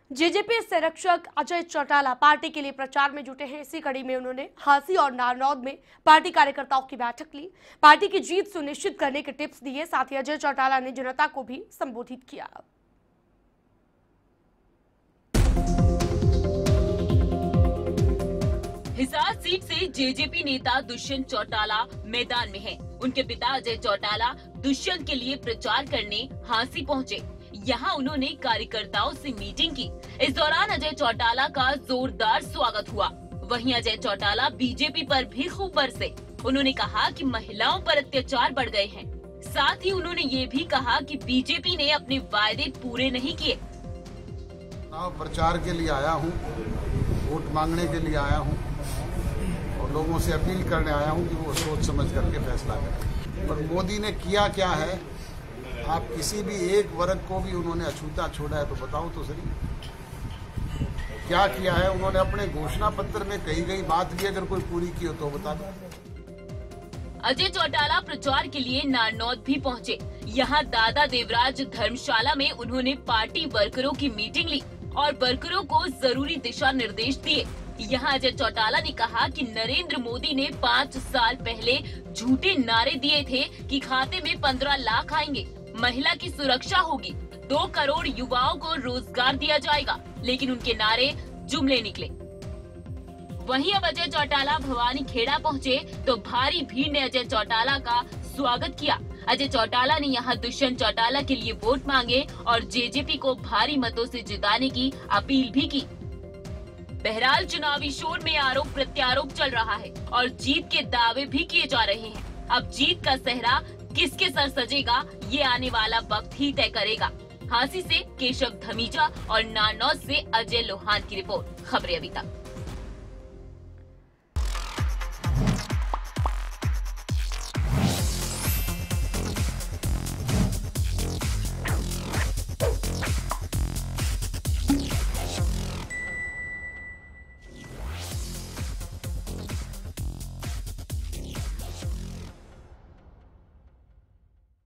JJP संरक्षक Ajay Chautala party के लिए प्रचार में जुटे हैं। इसी कड़ी में उन्होंने हांसी और नारनौद में पार्टी कार्यकर्ताओं की बैठक ली। पार्टी की जीत सुनिश्चित करने के टिप्स दिए। साथ ही अजय चौटाला ने जनता को भी संबोधित किया। हिसार सीट से जेजेपी नेता दुष्यंत चौटाला मैदान में हैं। उनके पिता अजय चौटाला दुष्यंत के लिए प्रचार करने हांसी पहुंचे। यहाँ उन्होंने कार्यकर्ताओं से मीटिंग की। इस दौरान अजय चौटाला का जोरदार स्वागत हुआ। वहीं अजय चौटाला बीजेपी पर भी खूब बरसे। उन्होंने कहा कि महिलाओं पर अत्याचार बढ़ गए हैं। साथ ही उन्होंने ये भी कहा कि बीजेपी ने अपने वायदे पूरे नहीं किए। प्रचार के लिए आया हूँ, वोट मांगने के लिए आया हूँ और लोगों से अपील करने आया हूँ कि वो सोच समझ करके फैसला करें। पर मोदी ने किया क्या है? आप किसी भी एक वर्ग को भी उन्होंने अछूता छोड़ा है तो बताओ तो सही, क्या किया है उन्होंने? अपने घोषणा पत्र में कही गई बात भी अगर कोई पूरी की हो तो बता दो। अजय चौटाला प्रचार के लिए नारनौद भी पहुंचे। यहाँ दादा देवराज धर्मशाला में उन्होंने पार्टी वर्करों की मीटिंग ली और वर्करों को जरूरी दिशा निर्देश दिए। यहाँ अजय चौटाला ने कहा कि नरेंद्र मोदी ने 5 साल पहले झूठे नारे दिए थे कि खाते में 15 लाख आएंगे, महिला की सुरक्षा होगी, 2 करोड़ युवाओं को रोजगार दिया जाएगा, लेकिन उनके नारे जुमले निकले। वहीं अब अजय चौटाला भवानी खेड़ा पहुँचे तो भारी भीड़ ने अजय चौटाला का स्वागत किया। अजय चौटाला ने यहाँ दुष्यंत चौटाला के लिए वोट मांगे और जेजेपी को भारी मतों से जिताने की अपील भी की। बहरहाल चुनावी शोर में आरोप प्रत्यारोप चल रहा है और जीत के दावे भी किए जा रहे हैं। अब जीत का सेहरा किसके सर सजेगा, ये आने वाला वक्त ही तय करेगा। हांसी से केशव धमीजा और नारनौद से अजय लोहान की रिपोर्ट। खबरें अभी तक।